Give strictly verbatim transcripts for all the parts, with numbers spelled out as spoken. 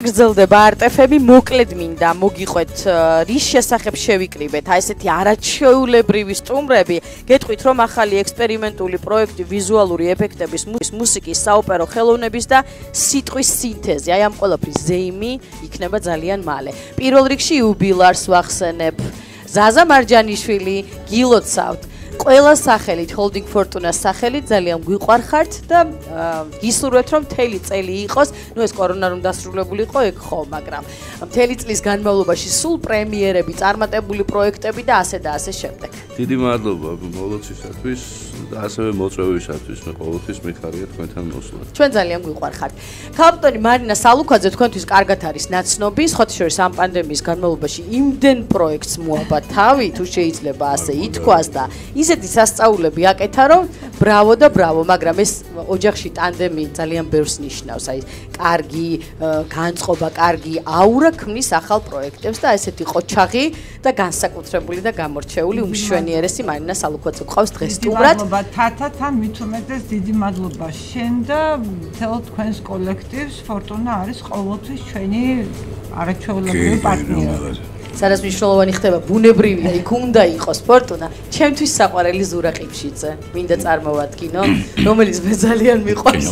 გრძელდება არტეფები, მოკლედ მინდა მოგიყვეთ რის შესახებ შევიკრიბეთ, აი ესეთი არაჩვეულებრივი სტუმრები, გეტყვით რომ ახალი ექსპერიმენტული პროექტი ვიზუალური ეფექტების, მუსიკის, საოპერო ხელოვნების და სიტყვის სინთეზი, აი ამ ყველაფრის ზეიმი იქნება ძალიან მალე. პირველ რიგში იუბილარს ვახსენებ, ზაზა მარჯანიშვილი, გილოცავთ. ყველა სახელით, Holding Fortuna-s სახელით ძალიან გვიყვარხართ და გისურვებთ რომ მთელი წელი იყოს, ნუ ეს კორონა რომ დასრულებული იყო, ეგ ხო, მაგრამ მთელი წლის განმავლობაში სულ პრემიერები, წარმატებული პროექტები და ასე და ასე შემდეგ. დიდი მადლობა მოლოცისათვის და ასევე მოწვევისათვის, მე ყოველთვის მიხარია თქვენთან მოსვლა. ჩვენ ძალიან გვიყვარხართ. ქალბატონი მარინა სალუქვაძე თქვენთვის კარგად არის ნაცნობი, ხოთიშორის ამ პანდემიის განმავლობაში იმდენ პროექტს მოაბა თავი, თუ შეიძლება ასე ითქვას და ისეთი სასწაულები აკეთა, რომ ბრავო და ბრავო, მაგრამ ეს ოჯახში ტანდემი ძალიან ბევრს ნიშნავს, აი კარგი განწყობა, კარგი აურა ქმნის ახალ პროექტებს და ესეთი ყოჩაღი და განსაკუთრებული და გამორჩეული უმშვენიერესი მარინა სალუქვაძე გყავს დღეს სტუმრად. მადლობა თათა, თან მით უმეტეს დიდი მადლობა შენ და მთელ თქვენს კოლექტივს. ფორტუნა არის ყოველთვის ჩვენი არაჩვეულებრივი პარტნიორი. სადაც მნიშვნელოვანი ხდება ბუნებრივია, იქ უნდა იყოს ფორტუნა. ჩემთვის საყვარელი ზურა ყიფშიძე. მინდა წარმოვადგინო, რომელიც მე ძალიან მიყვარს.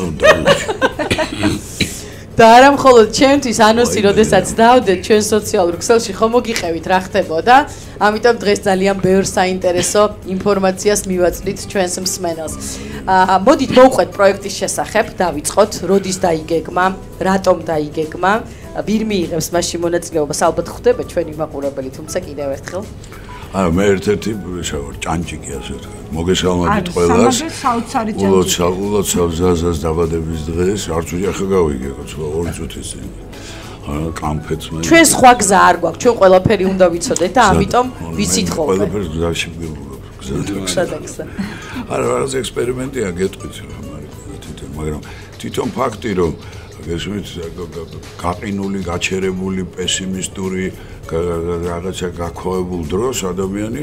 და არა მხოლოდ ჩემთვის ანონსი, როდესაც დავდეთ ჩვენ სოციალურ ქსელში, ხო მოგიყევით რა ხდებოდა. ამიტომ დღეს ძალიან ბევრ საინტერესო ინფორმაციას მივაწვდით ჩვენს მსმენელს. მოდით მოვყვეთ პროექტის შესახებ, დავიწყოთ, როდის დაიგეგმა, რატომ დაიგეგმა. ვინ მიიღებს მასში მონაწილეობას, ალბათ ხვდება ჩვენი მაყურებელი, თუმცა კიდევ ერთხელ. არა, მე ერთ-ერთი შევარ ჭანჭიკი ასე ვთქვათ. მოგესალმებით ყველას. ულოცავ, ულოცავ ზაზას დაბადების დღეს, არც უჯი ახლა გავიგე, ხო, ორი წუთის წინ. არა, კამფეთს მე. ჩვენ სხვა გზა არ გვაქვს, ჩვენ ყველაფერი უნდა ვიცოდეთ და ამიტომ ვიცით ხოლმე. ყველაფერს გზაში ვგულობ, გზა. არა, რაღაც ექსპერიმენტია გეტყვით რა, თვითონ, მაგრამ თვითონ ფაქტი რომ გესმით გაყინული, გაჩერებული, პესიმისტური რაღაცა გაქოებულ დროს ადამიანი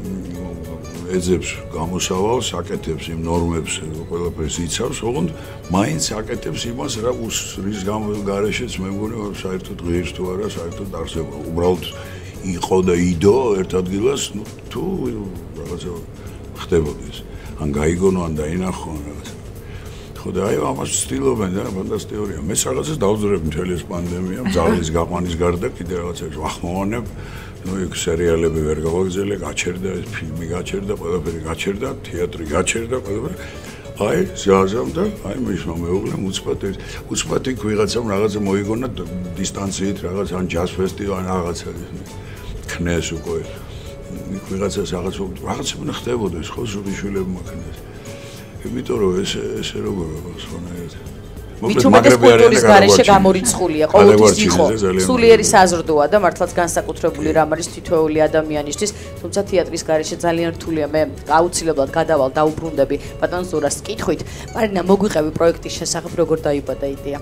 ეძებს გამოსავალს, აკეთებს იმ ნორმებს, ყველაფერს იცავს, ოღონდ მაინც აკეთებს იმას, რა რის გარეშეც მე მგონი საერთოდ ღირს თუ არა, საერთოდ არსებობა. უბრალოდ იყო და იდო ერთ ადგილას, ნუ თუ რაღაცა ხდებოდეს. ან გაიგონო, ან დაინახო, ან რაღაცა. ხო და აი ამას ვცდილობენ და ფანტასტიკურია. მე რაღაცას დავძრებ მთელი ეს პანდემია, ძალის გაყვანის გარდა კიდე რაღაცებს ვახმოვანებ. ნუ იქ სერიალები ვერ გავაგზელე, გაჩერდა, ფილმი გაჩერდა, ყველაფერი გაჩერდა, თეატრი გაჩერდა, ყველაფერი. აი ზაზამ და აი მისმა მეუღლემ უცბად უცბად იქ ვიღაცამ რაღაცა მოიგონა დისტანციით, რაღაც ან ჯაზ ფესტივალი, რაღაცა ქნეს უკვე. იქ ვიღაცას რაღაც რაღაცა უნდა ხდებოდეს, ხო სულიშვილებმა ქნეს. იმიტომ რომ ეს ესე როგორ სხვანაირად მithumedes კულტურის გარეშე გამორიცხულია, ყოველთვის იყო სულიერი საზრდოა და მართლაც განსაკუთრებული რამ არის თითოეული ადამიანისთვის, თუმცა თეატრის გარეშე ძალიან რთულია. მე აუცილებლად გადავალ დაუბრუნდები ბატონ ზურას კითხვით. მარინა, მოგვიყევი პროექტის შესახებ, როგორ დაიბადა იდეა?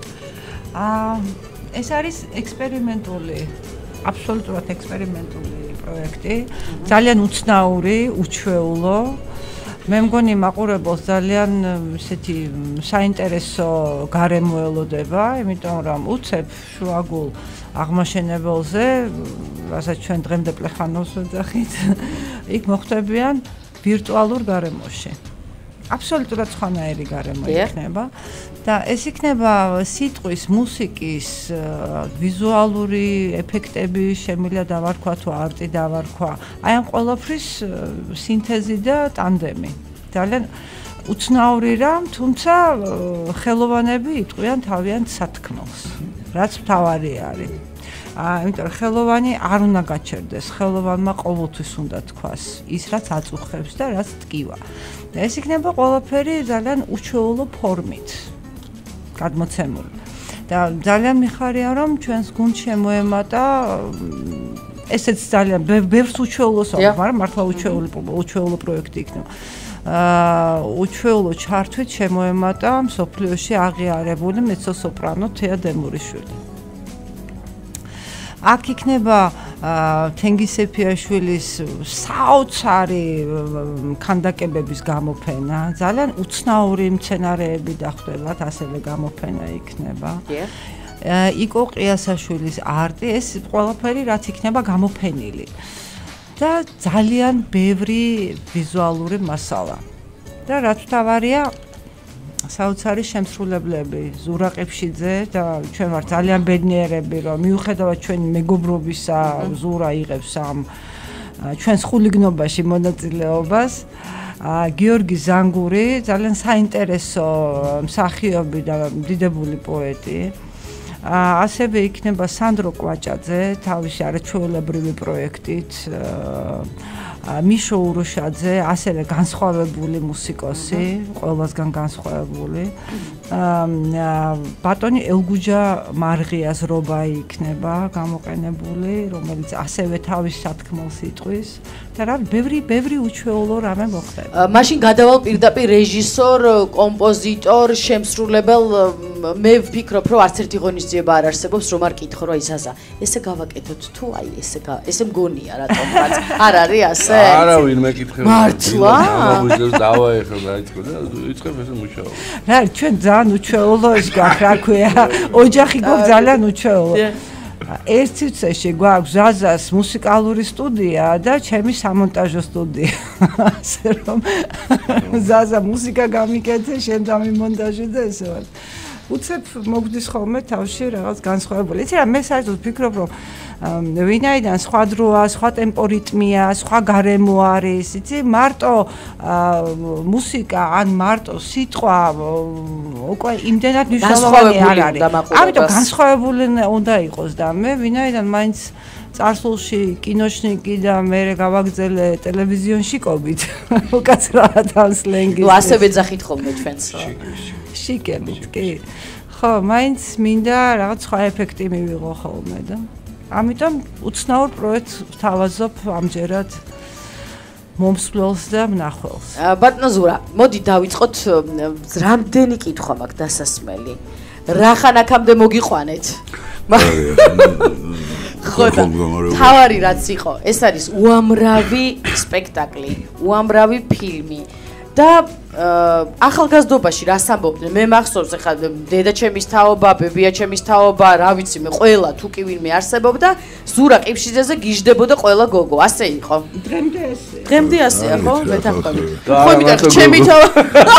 აა ეს არის ექსპერიმენტული, აბსოლუტურად ექსპერიმენტული პროექტი, ძალიან უცნაური, უჩვეულო. მე მგონი მაყურებელს ძალიან ესეთი საინტერესო გარემო ელოდება, იმიტომ რომ უცებ შუაგულ აღმაშენებელზე, რასაც ჩვენ დღემდე პლეხანოვს ვეძახით, იქ მოხდებიან ვირტუალურ გარემოში. აბსოლუტურად სხვანაირი გარემო იქნება და ეს იქნება სიტყვის, მუსიკის, ვიზუალური ეფექტები, შემიძლია დავარქვა თუ არტი დავარქვა. აი ამ ყველაფრის სინთეზი და ტანდემი. ძალიან უცნაური რამ, თუმცა ხელოვანები იტყვიან თავიანთ სათქმელს, რაც მთავარი არის. იმიტომ რომ ხელოვანი არ უნდა გაჩერდეს, ხელოვანმა ყოველთვის უნდა თქვას ის, რაც აწუხებს და რაც ტკივა. და ეს იქნება ყველაფერი ძალიან უჩვეულო ფორმით გადმოცემული. და ძალიან მიხარია, რომ ჩვენს გუნდს შემოემატა ესეც ძალიან ბევრს უჩვეულოს აქვს, მაგრამ მართლა უჩვეული უჩვეულო პროექტი იქნება. აა უჩვეულო ჩართვით შემოემატა მსოფლიოში აღიარებული მეცო-სოპრანო თეა დემურიშვილი. აქ იქნება თენგისეფიაშვილის საოცარი ქანდაკებების გამოფენა, ძალიან უცნაური მცენარეები დახვდებათ, ასევე გამოფენა იქნება. იკო ყიასაშვილის არტი, ეს ყველაფერი რაც იქნება გამოფენილი. და ძალიან ბევრი ვიზუალური მასალა. და რაც თავარია საოცარი შემსრულებლები, ზურა ყიფშიძე და ჩვენ ვართ ძალიან ბედნიერები, რომ მიუხედავად ჩვენი მეგობრობისა, ზურა იღებს ამ ჩვენს ხულიგნობაში მონაწილეობას. გიორგი ზანგური, ძალიან საინტერესო მსახიობი და დიდებული პოეტი. ასევე იქნება სანდრო კვაჭაძე, თავისი არაჩვეულებრივი პროექტით. მიშო ურუშაძე, ასევე განსხვავებული მუსიკოსი, ყველასგან განსხვავებული. ბატონი ელგუჯა მარღიას რობაი იქნება გამოყენებული, რომელიც ასევე თავის სათქმელს იტყვის და რა ბევრი ბევრი უჩვეულო რამე მოხდება. მაშინ გადავალ პირდაპირ რეჟისორ, კომპოზიტორ, შემსრულებელ, მე ვფიქრობ, რომ არც ერთი ღონისძიება არ არსებობს, რომ არ კითხო, რომ ისა ესე გავაკეთოთ თუ აი ესე ესე მგონია რატომღაც არ არის ასე? არა ვინმე კითხება. მართლა? ამოგვიძებს დავაეხო დაიწყო და იწყებ ესე მუშაობა. რა ჩვენ ძალიან უჩვეულო ის გვაქვს, რა ქვია, ოჯახი გვაქვს ძალიან უჩვეულო. ერთ წუთში გვაქვს ზაზას მუსიკალური სტუდია და ჩემი სამონტაჟო სტუდია. ასე რომ ზაზა მუსიკა გამიკეთე, შენ დამიმონტაჟე და ესე ვარ. უცებ მოგდის ხოლმე თავში რაღაც განსხვავებული. იცი რა, მე საერთოდ ვფიქრობ, რომ ვინაიდან სხვა დროა, სხვა ტემპო რიტმია, სხვა გარემო არის, იცი, მარტო მუსიკა ან მარტო სიტყვა უკვე იმდენად მნიშვნელოვანი არ არის. ამიტომ განსხვავებული უნდა იყოს და მე ვინაიდან მაინც წარსულში კინოშნიკი და მე გავაგზელე ტელევიზიონში კობით. უკაცრავად ამ სლენგის. ნუ ასე ვეძახით ხოლმე ჩვენს. შიკებით, კი. ხო, მაინც მინდა რაღაც სხვა ეფექტი მივიღო ხოლმე და ამიტომ უცნაურ პროექტს ვთავაზობ ამჯერად მომსვლელს და მნახველს. ბატონო ზურა, მოდი დავიწყოთ, რამდენი კითხვა მაქვს დასასმელი. რახან აქამდე მოგიყვანეთ? ხო და თავარი რაც იყო, ეს არის უამრავი სპექტაკლი, უამრავი ფილმი და ახალგაზრდობაში რას ამბობდნენ? მე მახსოვს ახლა დედაჩემის თაობა, ბებიაჩემის თაობა, რა ვიცი მე, ყველა თუ კი ვინმე არსებობდა, ზურა ყიფშიძეზე გიждდებოდა ყველა გოგო, ასე იყო. დღემდე ასე. დღემდე ასეა, ხო? მეთანხმები. ხო, მითხარ, ჩემი თაობა.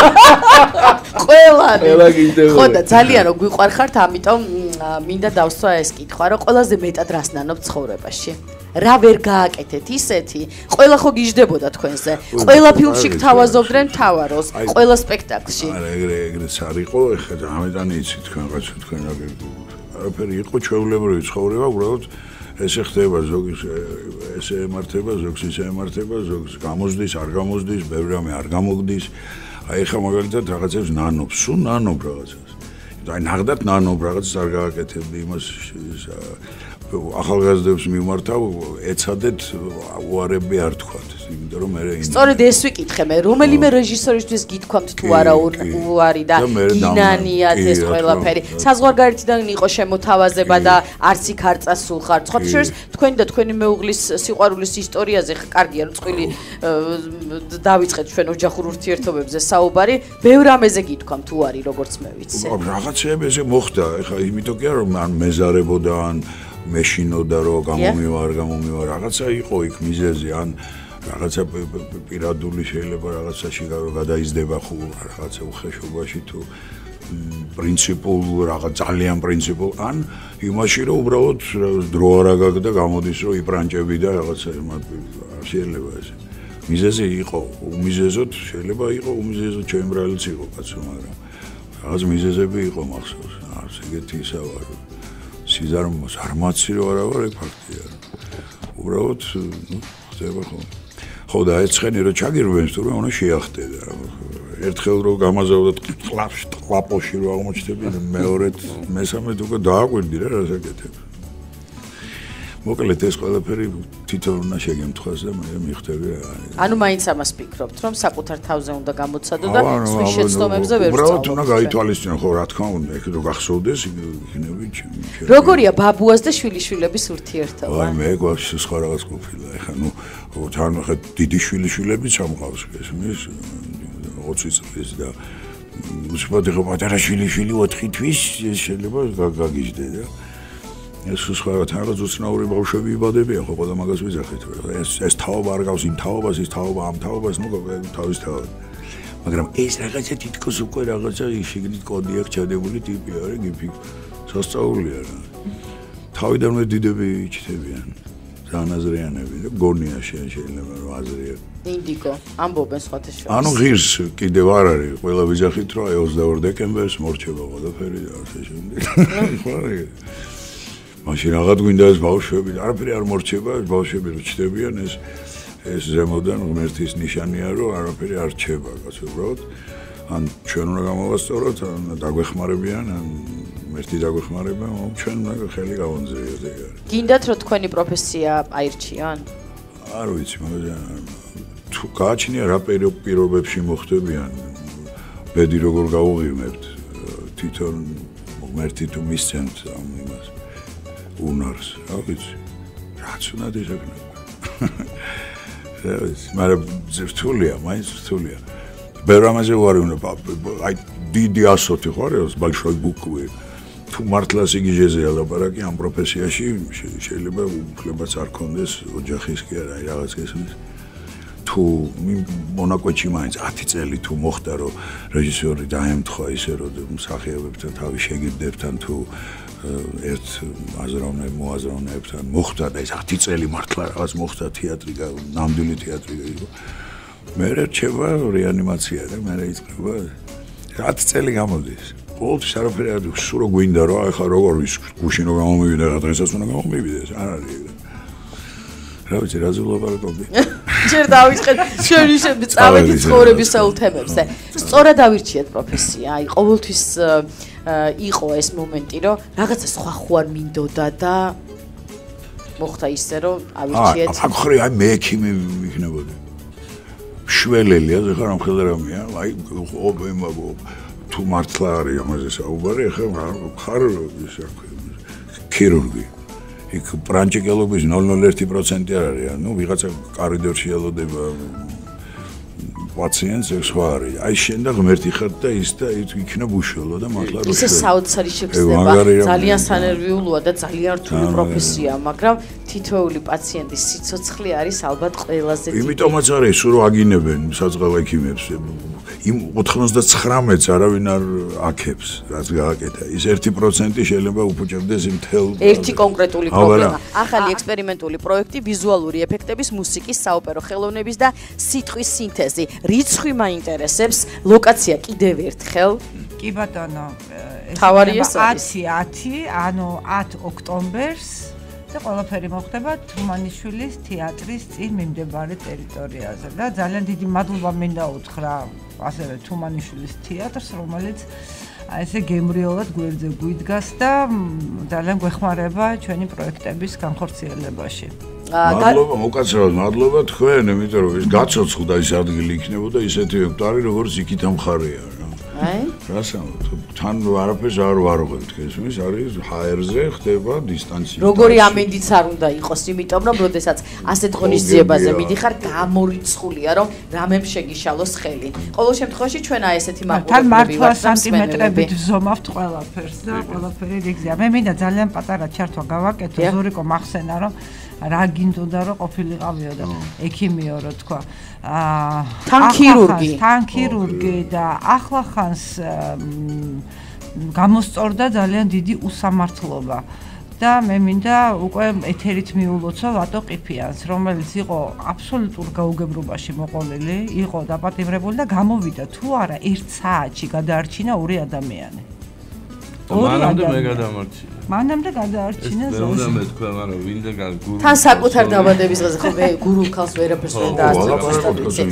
ყველანი. ხო და ძალიან რო გვიყვარხართ, ამიტომ მინდა დავსვა ეს კითხვა, რომ ყველაზე მეტად რას ნანობთ ცხოვრებაში? რა ვერ გააკეთეთ ისეთი? ყველა ხო გიждდებოდა თქვენზე. ყველა ფილმში გთავაზობდნენ მთავარს. ყველა სპექტაკლში. არა, ეგრე ეგრეც არ იყო, ეხლა ამეტანი იცი თქვენ რაღაცა თქვენ არაფერი იყო ჩვეულებრივი ცხოვრება, უბრალოდ ესე ხდება, ზოგი ესე ემართება, ზოგს ისე ემართება, ზოგს გამოსდის, არ გამოსდის, ბევრი რამე არ გამოგდის. აი ეხლა მაგალითად რაღაცებს ნანობ, სულ ნანობ რაღაცას. აი ნახდათ ნანობ რაღაცას არ გააკეთებდი იმას ახალგაზრდებს მიმართავ, ეცადეთ უარები არ თქვათ, იმიტომ რომ მე სწორედ ეს ვიკითხე მე, რომელიმე რეჟისორისთვის გითქვამთ თუ არა უარი და გინანიათ ეს ყველაფერი. საზღვარგარეთიდან იყო შემოთავაზება და არც იქ არ წასულხართ. სხვა შორის თქვენი და თქვენი მეუღლის სიყვარულის ისტორიაზე კარგია რომ წყვილი დავიწყეთ ჩვენ ოჯახურ ურთიერთობებზე საუბარი. ბევრ რამეზე გითქვამთ უარი, როგორც მე ვიცი. რაღაცეები ესე მოხდა, ეხლა იმიტომ კი არა რომ ან მეზარებოდა ან მეშინოდა რომ გამომივარ, გამომივარ, რაღაცა იყო იქ მიზეზი, ან რაღაცა პირადული შეიძლება რაღაცაში გადაიზრდება ხო რაღაცა უხეშობაში თუ პრინციპულ რაღაც ძალიან პრინციპულ, ან იმაში რომ უბრალოდ დრო არ აგაგდა გამოდის რომ იპრანჭები და რაღაცა შეიძლება ესე. მიზეზი იყო, უმიზეზოდ შეიძლება იყო, უმიზეზოდ ჩემბრალიც იყო კაცო, მაგრამ რაღაც მიზეზები იყო მახსოვს, არც ეგეთი ისა ვარ. სიზარმოს არ მაცი რო არა ვარ, ეგ ფაქტია. უბრალოდ, ნუ, ხდება ხო. ხო და ეცხენი რო ჩაგირვენს თუ რა უნდა შეახტედა. ერთხელ რო გამაზავდოთ კლაპში, კლაპოში რო აღმოჩნდები, მეორედ, მესამედ უკვე დააკვირდი რა რასაკეთებ. მოკლედ ეს ყველაფერი თვითონ უნდა შეგემთხვას და მე მიხვდები რა. ანუ მაინც ამას ფიქრობთ, რომ საკუთარ თავზე უნდა გამოცადო და სხვა შეცდომებზე ვერ ვწავლობ. უბრალოდ უნდა გაითვალისწინო, ხო რა თქმა უნდა, ეგ რო გახსოვდეს, იქნები ჩემი. როგორია ბაბუას და შვილიშვილების ურთიერთობა? აი მე გვაქვს სხვა რაღაც ყოფილა. ეხლა ნუ თან ხა დიდი შვილიშვილებიც ამყავს ესმის ოცი წლის და უშუალოდ ხო პატარა შვილიშვილი ოთხი თვის შეიძლება გაგიჟდე და ეს სხვა თანაც უცნაური ბავშვები იბადებიან ხო ყველა მაგას ვიძახით ეს ეს თაობა არ გავს იმ თაობას ის თაობა ამ თაობას ნუ თავის თავად მაგრამ ეს რაღაცა თითქოს უკვე რაღაცა შიგნით კოდი აქვს ჩადებული ტიპი არის გიფი სასწაულია რა თავიდანვე დიდები იჩთებიან ზანაზრიანები და გონია შეიძლება რომ აზრია ინდიკო ამბობენ სხვათა შორის ანუ ღირს კიდევ არ არის ყველა ვიძახით რომ ოცდაორ დეკემბერს მორჩება ყველაფერი და ასე შემდეგ ხო არა მაშინ რაღაც გვინდა ეს ბავშვები არაფერი არ მორჩება ეს ბავშვები რო ჩდებიან ეს ეს ზემოდან ღმერთის ნიშანია რომ არაფერი არ რჩება კაცო უბრალოდ ან ჩვენ უნდა გამოვასწოროთ ან დაგვეხმარებიან ან მერტი დაგვეხმარება ჩვენ უნდა ხელი გავონძრიოთ ეგ არის გინდათ რომ თქვენი პროფესია აირჩიან არ ვიცი მაგრამ თუ გააჩნია რა პირობებში მოხდებიან ბედი როგორ გაუღიმებთ თვითონ ღმერთი თუ მისცემთ ამ იმას უნარს რა ვიცი რაც უნდა დიჟებნა რა ვიცი მაგრამ ზრთულია მაინც ზრთულია ბევრ ამაზე ვარ უნდა აი დიდი ასოთი ხარ ეს большой буквы თუ მართლა სიგიჟეზეა ლაპარაკი ამ პროფესიაში შეიძლება უფლებაც არ ქონდეს ოჯახის კი არა რაღაც ესმის თუ მონაკვეთში მაინც ათი წელი თუ მოხდა რომ რეჟისორი დაემთხვა ისე რომ მსახიობებთან თავი შეგირდებთან თუ ერთ აზროვნებ მოაზროვნებთან მოხდა და ეს ათი წელი მართლა რაღაც მოხდა თეატრი ნამდვილი თეატრი იყო მე რჩება რეანიმაცია და მე იწყება ათი წელი გამოდის ყოველთვის არაფერი არ სულ რო გვინდა რომ ახლა როგორ ის გუშინ რო გამომივიდა რა დღესაც უნდა გამომივიდეს არ არის რა ვიცი რა ზულაპარაკობდი ჯერ დავიწყეთ ჩვენი წავედი ცხოვრების საულ თემებზე სწორად ავირჩიეთ პროფესია აი ყოველთვის იყო ეს მომენტი რომ რაღაცა სხვა ხო არ მინდოდა და მოხდა ისე რომ ავირჩიეთ აქ ხრი აი მე ექიმი ვიქნებოდი შველელი ასე ხარ ამ ხელერამია აი თუ მართლა არის ამაზე საუბარი ახლა ხარ ისე ქირურგი იქ პრანჭიკელობის ნულ ნულ ერთი პროცენტი არ არის ანუ ვიღაცა კორიდორში ელოდება პაციენტს ეს სხვა არის აი შენ და ღმერთი ხარ და ის და იქნებ უშველო და მართლა რო ისე საოცარი შეგრძნება ძალიან სანერვიულოა და ძალიან რთული პროფესია მაგრამ თითოეული პაციენტის სიცოცხლე არის ალბათ ყველაზე დიდი იმიტომაც არის სულ რო აგინებენ საწყალ ექიმებს იმ ოთხმოცდაცხრამეტს არავინ არ აქებს რაც გააკეთა ის ერთი პროცენტი შეიძლება უფუჭებდეს იმ თელ ერთი კონკრეტული პრობლემა ახალი ექსპერიმენტული პროექტი ვიზუალური ეფექტების მუსიკის საოპერო ხელოვნების და სიტყვის სინთეზი რიცხვი მაინტერესებს ლოკაცია კიდევ ერთხელ კი ბატონო თავარი ეს არის ათი ათი ანუ ათ ოქტომბერს და ყველაფერი მოხდება თუმანიშვილის თეატრის წინ მიმდებარე ტერიტორიაზე და ძალიან დიდი მადლობა მინდა უთხრა ასევე თუმანიშვილის თეატრს რომელიც ესე გემრიელად გვერდზე გვიდგას და ძალიან გვეხმარება ჩვენი პროექტების განხორციელებაში მადლობა მოკაცრავად მადლობა თქვენ იმიტომ რომ ის გაცოცხლდა ის ადგილი იქნებოდა ისეთი ჰექტარი როგორც იქით ამხარია აი რასაუბრობთ თან არაფერს არ ვარღვევთ ესმის არის ჰაერზე ხდება დისტანცია როგორი ამინდიც არ უნდა იყოს იმიტომ რომ როდესაც ასეთ ღონისძიებაზე მიდიხარ გამორიცხულია რომ რამემ შეგიშალოს ხელი ყოველ შემთხვევაში ჩვენ აი ესეთი მაყურებლები ვართ სანტიმეტრებით ვზომავთ ყველაფერს და ყველაფერი რიგზეა მე მინდა ძალიან პატარა ჩართვა გავაკეთო ზურიკო მახსენა რომ რა გინდოდა რომ ყოფილიყავიო და ექიმიო რო თქვა აა თან ქირურგი თან ქირურგი და ახლა ხანს გამოსწორდა ძალიან დიდი უსამართლობა და მე მინდა უკვე ეთერით მიულოცო ვატო ყიფიანს რომელიც იყო აბსოლუტურ გაუგებრობაში მოყოლილი იყო დაპატიმრებული და გამოვიდა თუ არა ერთ საათში გადაარჩინა ორი ადამიანი მანამდე მე გადამარჩინა მანამდე გადაარჩინა ზოზე მე თქვა მაგრამ ვინდა გურუ თან საკუთარ დაბადების დღეზე ხო მე გურულქალს ვერაფერს ვერ დაასწრებო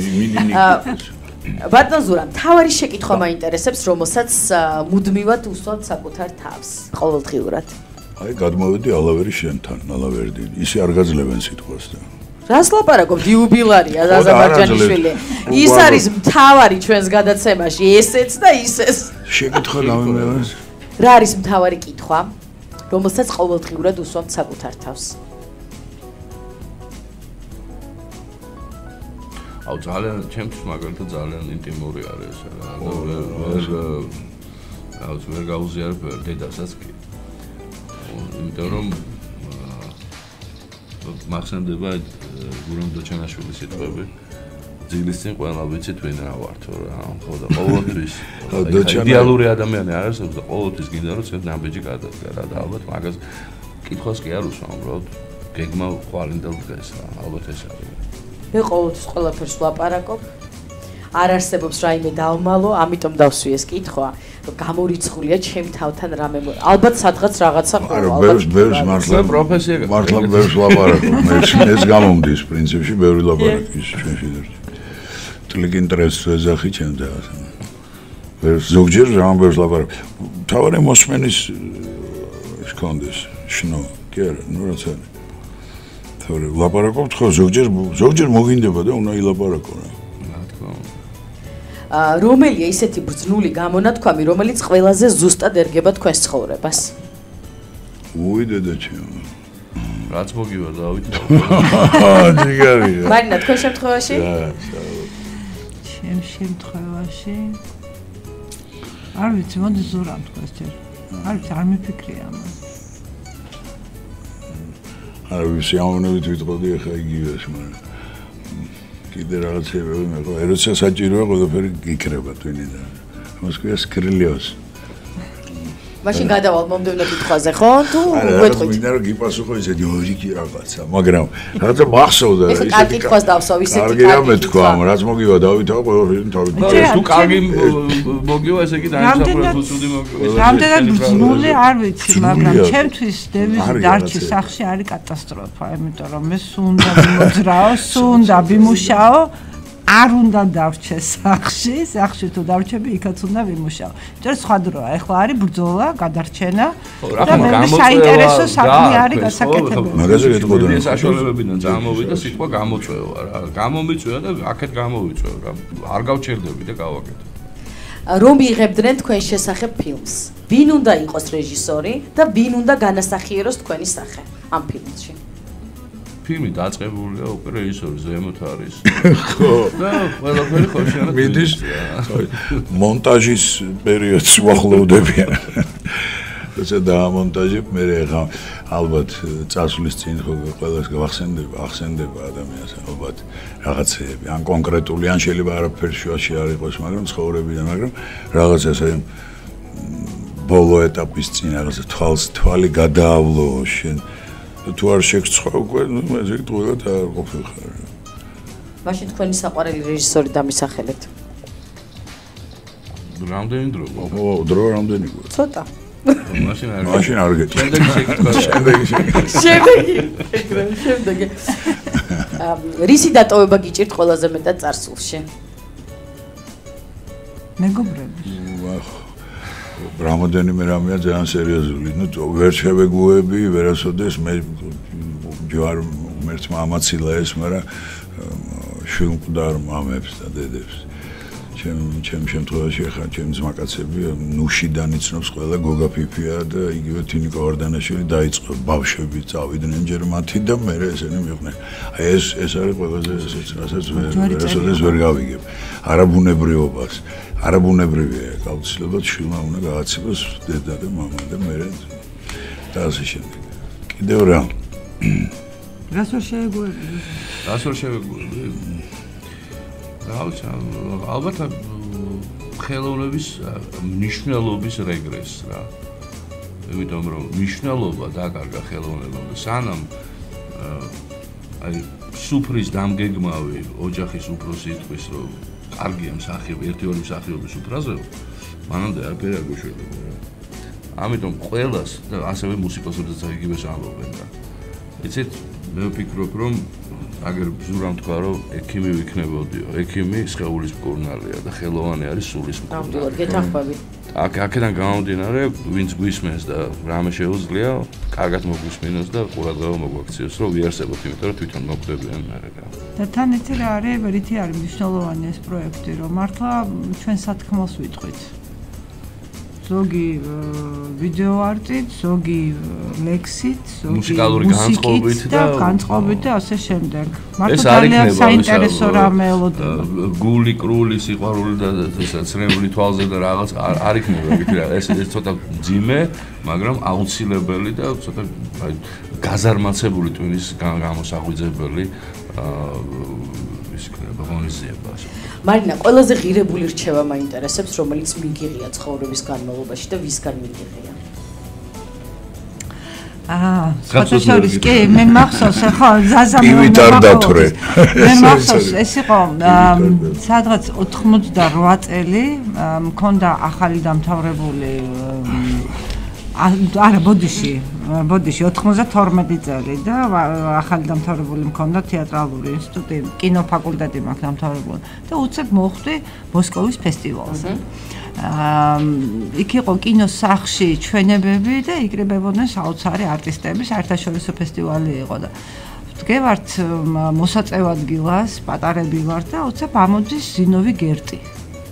ბატონ ზურა თავარი შეკითხვა მაინტერესებს რომელსაც მუდმივად უსვამთ საკუთარ თავს ყოველდღიურად აი გადმოვედი ალავერი შენთან ალავერდი ისე არ გაძლებენ სიტყვას და რას ლაპარაკობ დიუბილარია ზაზამარჯანიშვილი ის არის მთავარი ჩვენს გადაცემაში ესეც და ისეს შეკითხვა გამიმევას რა არის მთავარი კითხვა რომელსაც ყოველდღიურად უსვამთ საკუთარ თავს აუ ძალიან ჩემთვის მაგალითად ძალიან ინტიმური არის რა. ვერ აუ ვერ გაუზიარებ დედასაც კი. იმიტომ რომ მახსენდება გურამ დოჩანაშვილის სიტყვები. ძილის წინ ყველა ვიცით ვინ რა ვართო რა. ხო და ყოველთვის იდეალური ადამიანი არის და ყოველთვის გინდა რომ ცოტა ნაბიჯი გადადგა რა და ალბათ მაგას კითხვას კი არ უსვამ უბრალოდ გეგმა ყვალინდელ დღეს რა ალბათ ეს არის. მე ყოველთვის ყველაფერს ვლაპარაკობ. არ არსებობს რაიმე დავმალო, ამიტომ დავსვი ეს კითხვა, რომ გამორიცხულია ჩემი თავთან რამე. ალბათ სადღაც რაღაცა ხო, ალბათ. ბევრს ბევრს მართლა პროფესია. მართლა ბევრს ვლაპარაკობ. მე ეს გამომდის პრინციპში ბევრი ლაპარაკი ჩვენში და ტლიკ ინტერესს ეძახი ჩემს და ბევრს ზოგჯერ რამ ბევრს ლაპარაკობ. თავარი მოსმენის შქონდეს შნო, კი არა, ნუ რაცა თორე ლაპარაკობთ ხო ზოგჯერ ზოგჯერ მოგინდება და უნდა ილაპარაკო რა. რომელია ისეთი ბრძნული გამონათქვამი, რომელიც ყველაზე ზუსტად ერგება თქვენს ცხოვრებას? უი დედაჩემ. რაც მოგივა დავით. ჯიგარია. მარინა, თქვენ შემთხვევაში? ჩემ შემთხვევაში არ ვიცი, მოდი ზურამ თქვენს ჯერ. არ ვიცი, არ მიფიქრია ამას. არ ვიცი, ამოვნებით ვიტყოდი ახლა იგივეს, მაგრამ კიდე რაღაცები მე ხო, როცა საჭიროა ყველაფერი გიქრება twinიდან. მოსკოვია სკრილიოს. მაშინ გადავალ მომდევნო კითხვაზე, ხო? თუ ვეთქვით. არა, მინდა რომ გიპასუხო ისეთი ორი კი რაღაცა, მაგრამ რაღაცა მახსოვდა ისეთი. ეხლა კარგი კითხვას დავსვავ, ისეთი კარგი რამე თქვა, რაც მოგივა დავითაო ყველაფერი თავი. თუ კარგი მოგივა, ესე იგი დაიმსახურა თუ ცუდი მოგივა. რამდენად ბრძნული არ ვიცი, მაგრამ ჩემთვის დევიზი დარჩი სახში არის კატასტროფა, იმიტომ რომ მე სუნდა მიმოძრაო, სუნდა ვიმუშაო. არ უნდა დავრჩე სახში, სახში თუ დავრჩები, იქაც უნდა ვიმუშაო. იმიტომ რომ სხვა დროა, ეხლა არის ბრძოლა, გადარჩენა და მე საინტერესო საქმე არის გასაკეთებელი. მაგაზე გეტყოდა. ეს საშუალებებიდან წამოვიდა სიტყვა გამოწვევა რა. გამომიწვევა და აქეთ გამოვიწვევა. არ გავჩერდები და გავაკეთე. რომ იღებდნენ თქვენ შესახებ ფილმს? ვინ უნდა იყოს რეჟისორი და ვინ უნდა განასახიეროს თქვენი სახე ამ ფილმში? ფილმი დაწყებულია უკვე რეჟისორი ზემოთ არის. ხო. და ყველაფერი ხო შეიძლება. მიდის მონტაჟის პერიოდს უახლოვდებიან. ესე დაამონტაჟებ მე ხა ალბათ წასვლის წინ ხო ყველას გავახსენდება, ახსენდება ადამიანს ალბათ რაღაცეები, ან კონკრეტული, ან შეიძლება არაფერი შუაში არ იყოს, მაგრამ ცხოვრებიდან, მაგრამ რაღაც ესე ბოლო ეტაპის წინ რაღაცა თვალს თვალი გადაავლო შენ თუ არ შეგცხვა უკვე ესე ტყუილად არ ყოფილ ხარ. მაშინ თქვენი საყვარელი რეჟისორი დამისახელეთ. რამდენი დრო? ო, დრო რამდენი გვაქვს? ცოტა. მაშინ არ მაშინ არ გეტყვი. შემდეგი შეკითხვა. შემდეგი შემდეგი. შემდეგი. რისი დატოვება გიჭირთ ყველაზე მეტად წარსულში? მეგობრები. რამოდენიმე რამეა ძალიან სერიოზული. ნუ ვერ შევეგუები, ვერასოდეს მე ჯوار მერც მამაცილა ეს, მაგრამ შვილმკვდარ მამებს და დედებს. ჩემ ჩემ შემთხვევაში ახლა ჩემ ძმაკაცები ნუშიდან იცნობს ყველა გოგა ფიფია და იგივე თინიკა ვარდანაშვილი დაიწყო ბავშვები წავიდნენ ჯერ მათი და მე ესენი მიყვნენ. აი ეს ეს არის ყველაზე ესეც რასაც ვერასოდეს ვერ გავიგებ. არაბუნებრიობას, არაბუნებრივია გაუცილებლად შვილმა უნდა გააცილოს დედა და მამა და მე და ასე შემდეგ. კიდევ რა? რას ვერ შევეგუები? რას ვერ შევეგუები? ალბათ ხელოვნების მნიშვნელობის რეგრესს რა. იმიტომ რომ მნიშვნელობა დაკარგა ხელოვნებამ და სანამ აი სუფრის დამგეგმავი ოჯახის უფროსი იტყვის რომ კარგია მსახიობი, ერთი ორი მსახიობის უფრაზე, მანამდე არაფერი არ გვეშველება რა. ამიტომ ყველას და ასევე მუსიკოსებსაც იგივეს ამბობენ რა. იცით, მე ვფიქრობ რომ აგერ ზურამ თქვა რომ ექიმი ვიქნებოდიო. ექიმი სხეულის მკურნალია და ხელოვანი არის სულის მკურნალი. ნამდვილად გეთანხმები. აქ აქედან გამომდინარე, ვინც გვისმენს და რამე შეუძლია, კარგად მოგვისმინოს და ყურადღება მოგვაქციოს, რომ ვიარსებოთ, იმიტომ რომ თვითონ მოგვდებიან მერე რა. და თან იცი რა არის, რითი არის მნიშვნელოვანი ეს პროექტი, რომ მართლა ჩვენ სათქმელს ვიტყვით. ზოგი ვიდეო არტით, ზოგი ლექსით, ზოგი მუსიკალური განწყობით და განწყობით და ასე შემდეგ. მართლა ძალიან საინტერესო რამე ელოდება. გული, კრული, სიყვარული და ესა ცნებული თვალზე და რაღაც არ იქნება იქ რა. ეს ეს ცოტა ძიმე, მაგრამ აუცილებელი და ცოტა აი გაზარმაცებული ტვინის გამოსაღვიძებელი ის იქნება ღონისძიება. მარინა, ყველაზე ღირებული რჩევა მაინტერესებს, რომელიც მიგიღია ცხოვრების განმავლობაში და ვისგან მიგიღია? აა, ფოტოშორის კი, მე მახსოვს, ხო, ზაზა მე მე მახსოვს, ეს იყო სადღაც ოთხმოცდაოთხ წელი, მქონდა ახალი დამთავრებული არა, ბოდიში, ბოდიში ოთხმოცდათორმეტი წელი და ახალი დამთავრებული მქონდა თეატრალური ინსტიტუტი, კინოფაკულტეტი მაქვს დამთავრებული და უცებ მოხვდი მოსკოვის ფესტივალზე. აა იქ იყო კინოს სახლში ჩვენებები და იკრიბებოდნენ საოცარი არტისტები, საერთაშორისო ფესტივალი იყო და ვდგევართ მოსაწევ ადგილას, პატარები ვართ და უცებ ამოდის ზინოვი გერტი.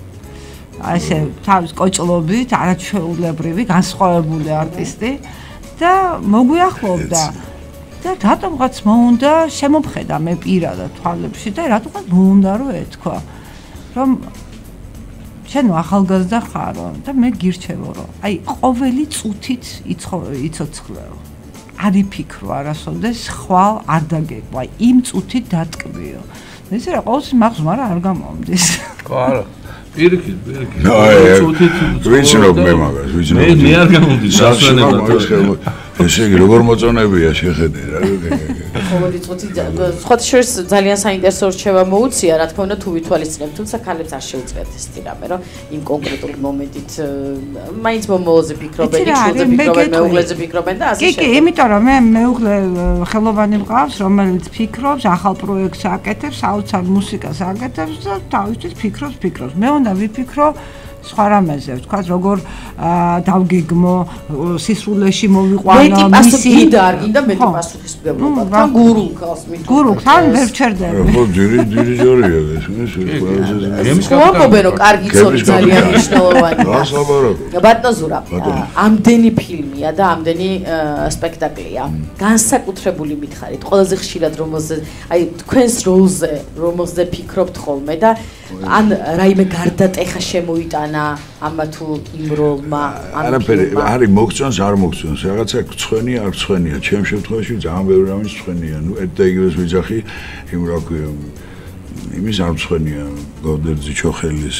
ასე თავის კოჭლობით, არაჩვეულებრივი, განსხვავებული არტისტი და მოგვიახლოვდა. და რატომღაც მოუნდა შემომხედა მე პირადად თვალებში და რატომღაც მოუნდა რომ ეთქვა, რომ შენ ახალგაზრდა ხარო და მე გირჩევო რომ აი ყოველი წუთით იცოცხლეო. არ იფიქრო არასოდეს ხვალ არ დაგეკვა, იმ წუთით დატკბიო. ესე რა ყოველთვის მახსოვს, მაგრამ არ გამომდის. ხო არა. პირიქით, პირიქით. ვიცნობ მე მაგას, ვიცნობ. მე მე არ გამომდის დასვენება. ესე იგი როგორ მოწონებია შეხედე რა. ყოველი წუთი სხვა შორის ძალიან საინტერესო რჩევა მოუწია, რა თქმა უნდა თუ ვითვალისწინებთ, თუმცა ქალებს არ შეუძლიათ ეს რამე, რომ იმ კონკრეტულ მომენტით მაინც მომავალზე ფიქრობენ, შულზე ფიქრობენ, მეუღლეზე ფიქრობენ და ასე შემდეგ. კი, კი, იმიტომ რომ მე მეუღლე ხელოვანი მყავს, რომელიც ფიქრობს, ახალ პროექტს აკეთებს, საოცარ მუსიკას აკეთებს და თავისთვის ფიქრობს, ფიქრობს. მე უნდა ვიფიქრო სხვა რამეზე, ვთქვათ, როგორ დავგეგმო, სისრულეში მოვიყვანო, მისი გინდა არ გინდა მეტი პასუხისმგებლობა. თან გურულკას მithom. გურულკან ვერ ჩერდები. ხო, დირი დირიჟორია ეს, ეს ყველაზე. ხომობენ რომ კარგი ცოლი ძალიან მნიშვნელოვანია. გასაბარაკო. ბატონო ზურა, ამდენი ფილმია და ამდენი სპექტაკლია. განსაკუთრებული მითხარით, ყველაზე ხშირად რომელზე, აი თქვენს როლზე, რომელზე ფიქრობთ ხოლმე და ან რაიმე გარდატეხა შემოიტანა ამა თუ იმ როლმა, ამ არაფერი, არის მოგწონს, არ მოგწონს, რაღაცა გწვენია, არ გწვენია, ჩემ შემთხვევაში ძალიან ბევრი რამე გწვენია, ნუ ერთ და იგივეს ვიძახი, იმ რა ქვია, იმის არ გწვენია, გოდერძი ჩოხელის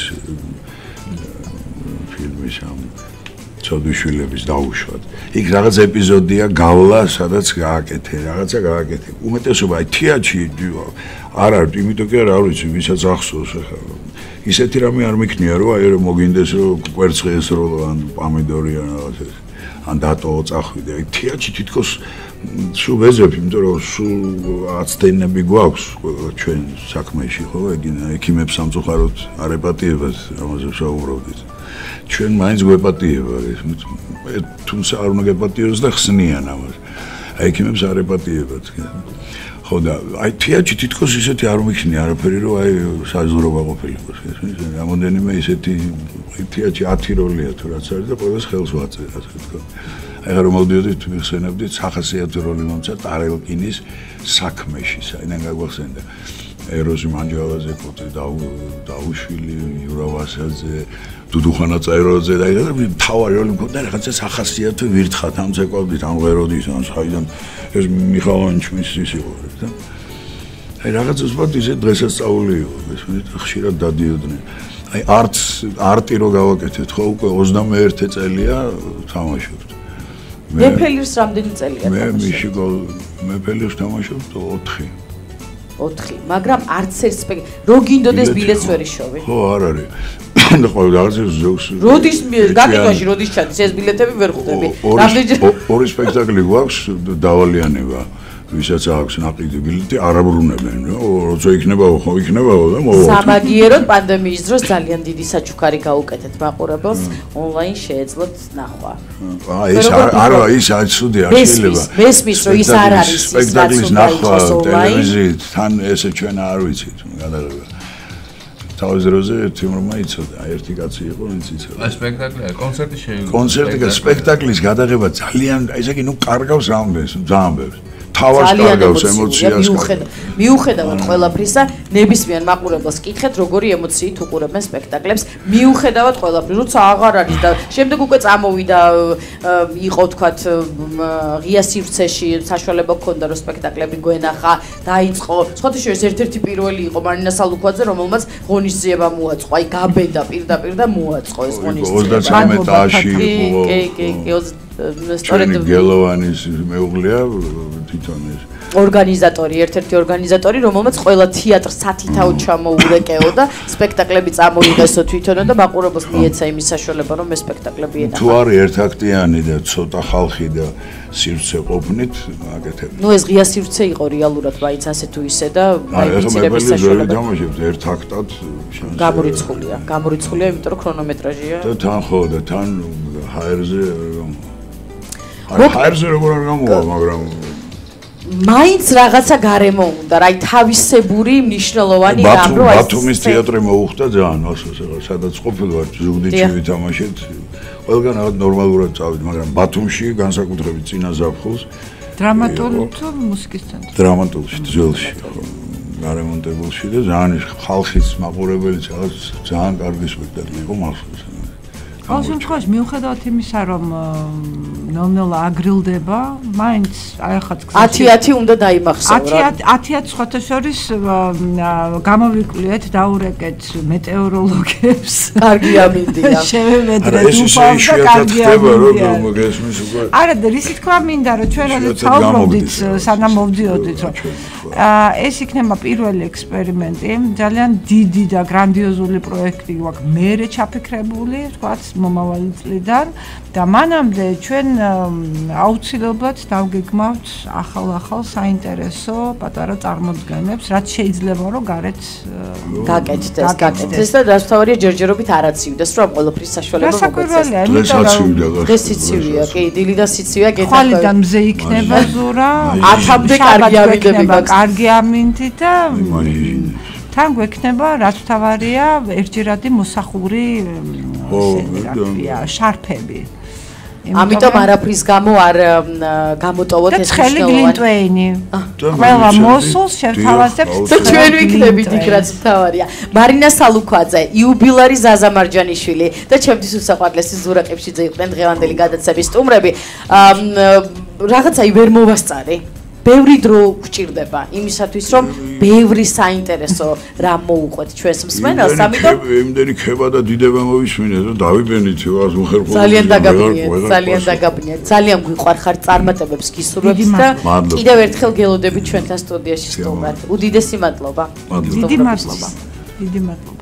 ფილმის ამ ცოდვიშვილების დაუშვათ. იქ რაღაც ეპიზოდია გავლა, სადაც გააკეთე, რაღაცა გააკეთე. უმეტესობა აი თეატრში არ არის, იმიტომ კი არ ვიცი, ვისაც ახსოვს ახლა. ისეთი რამე არ მიქნია, რომ აი რომ მოგინდეს რომ კვერცხი ესრო ან პომიდორი ან რაღაც ეს. ან დატოო წახვიდე. აი თეატრში თითქოს სულ ვეძებ, იმიტომ რომ სულ აცდენები გვაქვს ჩვენ საქმეში, ხო? ექიმებს სამწუხაროდ არ ეპატიებათ, ამაზე ვსაუბრობდით. ჩვენ მაინც გვეპატიება ეს, თუმცა არ უნდა გეპატიოს და ხსნიან ამას. აი ექიმებს არ ეპატიებათ. ხო და აი თეატრში თითქოს ისეთი არ მიქნია არაფერი, რომ აი საზღვრობა ყოფილიყოს. რამოდენიმე ისეთი თეატრში ათი როლია თუ რაც არის და ყველას ხელს ვაწერ, ასე ვთქვა. აი ხა რომ მოვდიოდით ვიხსენებდით სახასიათო როლი მომცა ტარელკინის საქმეში, საიდან გაგვახსენდა. ეროზი მანჯალაძე, კოტე დაუშვილი, იურა ვასაძე, დუდუხანა წაიროძე და იგივე თავარი როლი მქონდა რაღაცა სახასიათო ვირთხათ ამ ცეკვავდით ამ ღეროდის ან საიდან ეს მიხალანჩმის ის იყო და აი რაღაცა ზუსტად ისე დღესასწაული იყო ეს ხშირად დადიოდნენ აი არტ არტი რო გავაკეთეთ ხო უკვე ოცდამეერთი წელია თამაშობთ მე ფელირს რამდენი წელია მე მიშიკო მე ფელირს თამაშობთ ოთხი ოთხი მაგრამ არც ერთ სპექტაკლი რო გინდოდეს ბილეთს ვერ იშოვე ხო არ არის და ყოველ რაღაცა ზოგს როდის გაკეთვაში როდის ჩადის ეს ბილეთები ვერ ხვდები რამდენჯერ ორი სპექტაკლი გვაქვს დავალიანება ვისაც აქვს ნაყიდი ბილეთი არ აბრუნებენ როცა იქნებაო ხო იქნებაო და მოვა სამაგიეროდ პანდემიის დროს ძალიან დიდი საჩუქარი გაუკეთეთ მაყურებელს ონლაინ შეეძლოთ ნახვა აა ეს არა ის არის ცუდი არ შეიძლება მესმის რომ ის არ არის სპექტაკლის ნახვა ტელევიზიით თან ესე ჩვენ არ ვიცით გადაღება თავის დროზე ერთი მომმა იცოდა, ერთი კაცი იყო, ვინც იცოდა. აი სპექტაკლია, კონცერტი შეიძლება. კონცერტი და სპექტაკლის გადაღება ძალიან, ესე იგი, ნუ კარგავს რამდენს, ძალიან ბევრს. თავას კარგავს ემოციას. მიუხედავად ყველაფრისა, ნებისმიერ მაყურებელს კითხეთ, როგორი ემოციით უყურებენ სპექტაკლებს, მიუხედავად ყველაფრის, როცა აღარ არის და შემდეგ უკვე წამოვიდა იყო თქვათ ღია სივრცეში საშუალება გქონდა რომ სპექტაკლები გვენახა, დაიწყო. სხვათა შორის ერთ-ერთი პირველი იყო მარინა სალუქვაძე, რომელმაც ღონისძიება მოაწყო, აი გაბედა პირდაპირ და მოაწყო ეს ღონისძიება. ოცდაათში იყო. კი, კი, კი, სწორედ გელოვანის მეუღლეა თვითონ ეს ორგანიზატორი, ერთ-ერთი ორგანიზატორი, რომელმაც ყველა თეატრს სათითაოდ ჩამოურეკეო და სპექტაკლები წამოიღესო თვითონო და მაყურებელს მიეცა იმის საშუალება, რომ ეს სპექტაკლები ენახა. თუ არის ერთაქტიანი და ცოტა ხალხი და სივრცე ყოფნით, აკეთებ. ნუ ეს ღია სივრცე იყო რეალურად, მაინც ასე თუ ისე და აი ვიცილების საშუალება. თამაშობთ ერთაქტად შანსი. გამორიცხულია, გამორიცხულია, იმიტომ რომ ქრონომეტრაჟია. და თან ხო და თან ჰაერზე აი ჰაერზე როგორ არ გამოვა, მაგრამ მაინც რაღაცა გარემო უნდა, რა, აი თავისებური მნიშვნელოვანი რამ, რომ აი ბათუმის თეატრი მოუხდა ძალიან ასოს, სადაც ყოფილვარ ზუგდიდში ვითამაშეთ. ყველგან რაღაც ნორმალურად წავით, მაგრამ ბათუმში განსაკუთრებით წინა ზაფხულს დრამატული თუ მუსიკის ცენტრი? დრამატულში, ძველში, გარემონტებულში და ძალიან ხალხის მაყურებელიც რაღაც ძალიან კარგი სპექტაკლი იყო მართლაც. ყოველ შემთხვევაში მიუხედავად იმისა, რომ ნელ-ნელა აგრილდება, მაინც აი ახაც ათი-ათი უნდა დაიმახსოვრა. ათი-ათი სხვათა შორის გამოვიკვლიეთ, დაურეკეთ მეტეოროლოგებს. კარგი ამინდია. შევემედრეთ უფალ და კარგი ამინდია. არა, ისი თქვა მინდა, რომ ჩვენ როდესაც საუბრობდით, სანამ მოვდიოდით, რომ ეს იქნება პირველი ექსპერიმენტი, ძალიან დიდი და გრანდიოზული პროექტი გვაქვს მერე ჩაფიქრებული, თქვათ მომავალი წლიდან და მანამდე ჩვენ აუცილებლად დავგეგმავთ ახალ-ახალ საინტერესო პატარა წარმოდგენებს, რაც შეიძლება რომ გარეთ გაკეთდეს, გაკეთდეს და დასთავარია ჯერჯერობით არ აცივდეს, რომ ყველაფრის საშუალება მოგვეცეს. დღეს სიცივია, კი, დილი და სიცივია გეტყვი. ხვალიდან მზე იქნება ზურა, ათამდე კარგი ამინდები მაქვს. კარგი ამინდი და თან გვექნება რაც თავარია ერთჯერადი მოსახური შარფები. ამიტომ არაფრის გამო არ გამოტოვოთ ეს ცხელი გლინტვეინი. ყველა მოსულს შევთავაზებთ და ჩვენ ვიქნებით იქ რაც თავარია. მარინა სალუქვაძე, იუბილარი ზაზა მარჯანიშვილი და ჩემთვის უსაყვარლესი ზურა ყიფშიძე იყვნენ დღევანდელი გადაცემის სტუმრები. რაღაცაი ვერ მოვასწარე. ბევრი დრო გვჭირდება იმისათვის, რომ ბევრი საინტერესო რამ მოუყვეთ ჩვენს მსმენელს, ამიტომ იმდენი ხება და დიდება მოვისმინეთ, რომ დავიბენით вас უხერხო. ძალიან დაგაბნიეთ, ძალიან დაგაბნიეთ. ძალიან გვიყვარხართ წარმატებებს გისურვებთ და კიდევ ერთხელ გელოდებით ჩვენთან სტუდიაში სტუმრად. უდიდესი მადლობა. დიდი მადლობა. დიდი მადლობა.